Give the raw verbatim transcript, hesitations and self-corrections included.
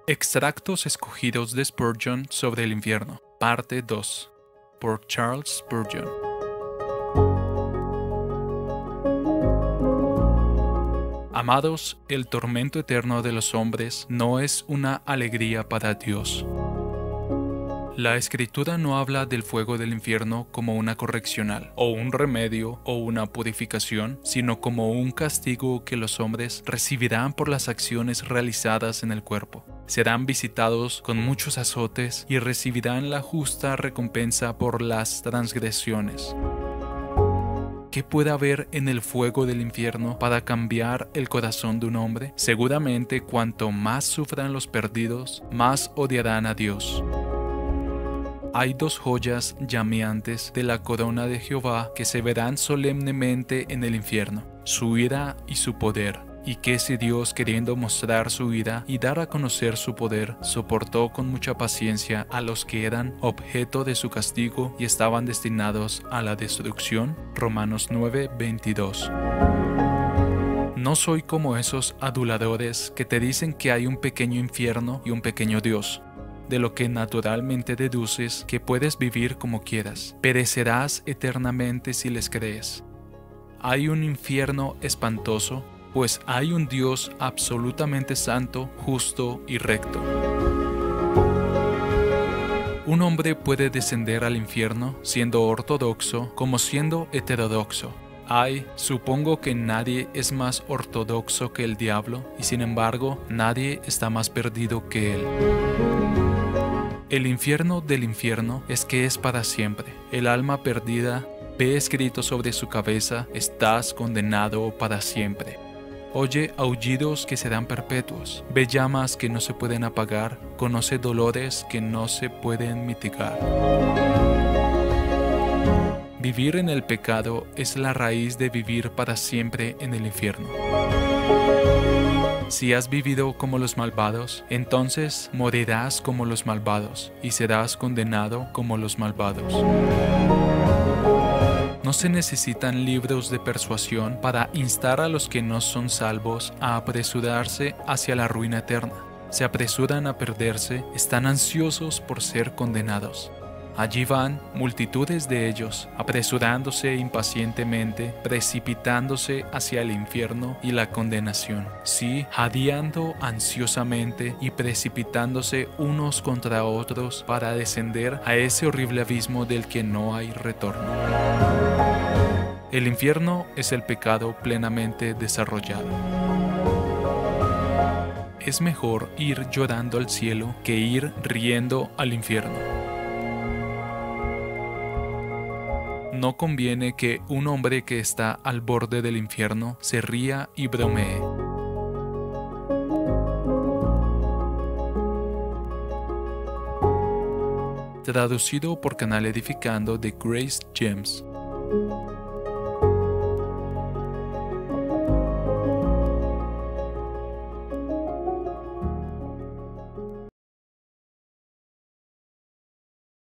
Extractos escogidos de Spurgeon sobre el infierno, parte dos, por Charles Spurgeon. Amados, el tormento eterno de los hombres no es una alegría para Dios. La Escritura no habla del fuego del infierno como una correccional, o un remedio, o una purificación, sino como un castigo que los hombres recibirán por las acciones realizadas en el cuerpo. Serán visitados con muchos azotes y recibirán la justa recompensa por las transgresiones. ¿Qué puede haber en el fuego del infierno para cambiar el corazón de un hombre? Seguramente cuanto más sufran los perdidos, más odiarán a Dios. Hay dos joyas llameantes de la corona de Jehová que se verán solemnemente en el infierno, su ira y su poder. Y que si Dios, queriendo mostrar su ira y dar a conocer su poder, soportó con mucha paciencia a los que eran objeto de su castigo y estaban destinados a la destrucción. Romanos nueve, veintidós. No soy como esos aduladores que te dicen que hay un pequeño infierno y un pequeño Dios, de lo que naturalmente deduces que puedes vivir como quieras. Perecerás eternamente si les crees. Hay un infierno espantoso, pues hay un Dios absolutamente santo, justo y recto. Un hombre puede descender al infierno siendo ortodoxo como siendo heterodoxo. Ay, supongo que nadie es más ortodoxo que el diablo, y sin embargo, nadie está más perdido que él. El infierno del infierno es que es para siempre. El alma perdida ve escrito sobre su cabeza: estás condenado para siempre. Oye aullidos que serán perpetuos, ve llamas que no se pueden apagar, conoce dolores que no se pueden mitigar. Vivir en el pecado es la raíz de vivir para siempre en el infierno. Si has vivido como los malvados, entonces morirás como los malvados y serás condenado como los malvados. No se necesitan libros de persuasión para instar a los que no son salvos a apresurarse hacia la ruina eterna. Se apresuran a perderse, están ansiosos por ser condenados. Allí van multitudes de ellos, apresurándose impacientemente, precipitándose hacia el infierno y la condenación. Sí, jadeando ansiosamente y precipitándose unos contra otros para descender a ese horrible abismo del que no hay retorno. El infierno es el pecado plenamente desarrollado. Es mejor ir llorando al cielo que ir riendo al infierno. No conviene que un hombre que está al borde del infierno se ría y bromee. Traducido por Canal Edificando de Grace Gems.